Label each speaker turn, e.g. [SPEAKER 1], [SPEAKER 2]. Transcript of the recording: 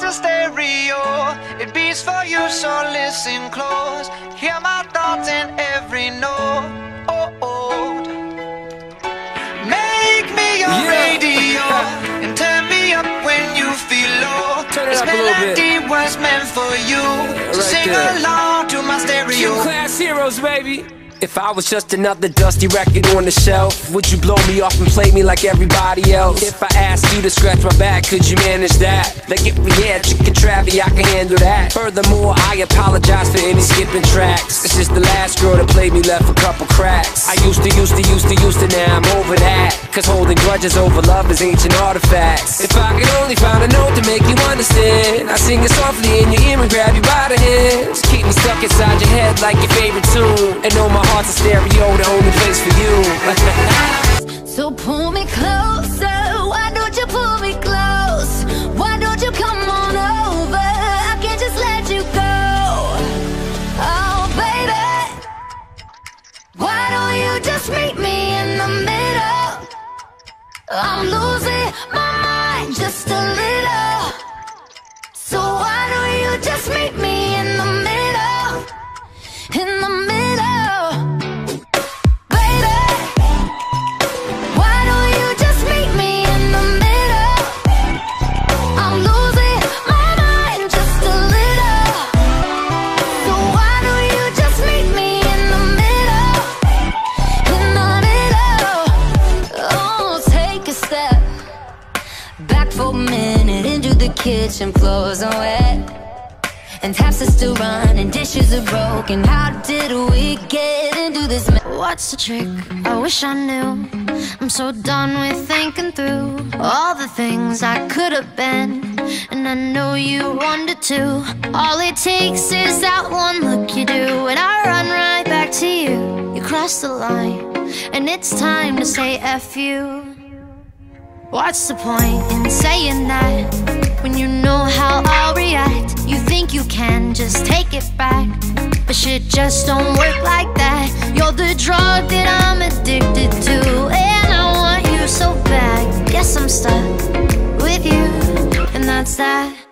[SPEAKER 1] a stereo, it beats for you, so listen close. Hear my thoughts in every note. Make me your radio and turn me up when you feel low. This melody was meant for you, so sing along to my stereo.
[SPEAKER 2] Class heroes, baby. If I was just another dusty record on the shelf, would you blow me off and play me like everybody else? If I asked you to scratch my back, could you manage that? Like if we had chicken travy, I can handle that. Furthermore, I apologize for any skipping tracks. This is the last girl that played me, left a couple cracks. I used to, now I'm over that. Cause holding grudges over love is ancient artifacts. If I could only find a note to make you understand, I sing it softly in your ear and grab you by the hands. Keep me stuck inside your head like your favorite tune, and know my heart's a stereo, the only place for you.
[SPEAKER 3] So pull me closer, why don't you pull me close? Why don't you come on over? I can't just let you go. Oh baby, why don't you just meet me in the middle? I'm losing my mind just a little. So why don't you just meet me in the middle? In the middle. Kitchen floors are wet, and taps are still running, dishes are broken. How did we get into this mess? What's the trick? I wish I knew. I'm so done with thinking through all the things I could have been, and I know you wanted to. All it takes is that one look you do, and I run right back to you. You cross the line, and it's time to say F you. What's the point in saying that when you know how I'll react? You think you can just take it back, but shit just don't work like that. You're the drug that I'm addicted to, and I want you so bad. Guess I'm stuck with you, and that's that.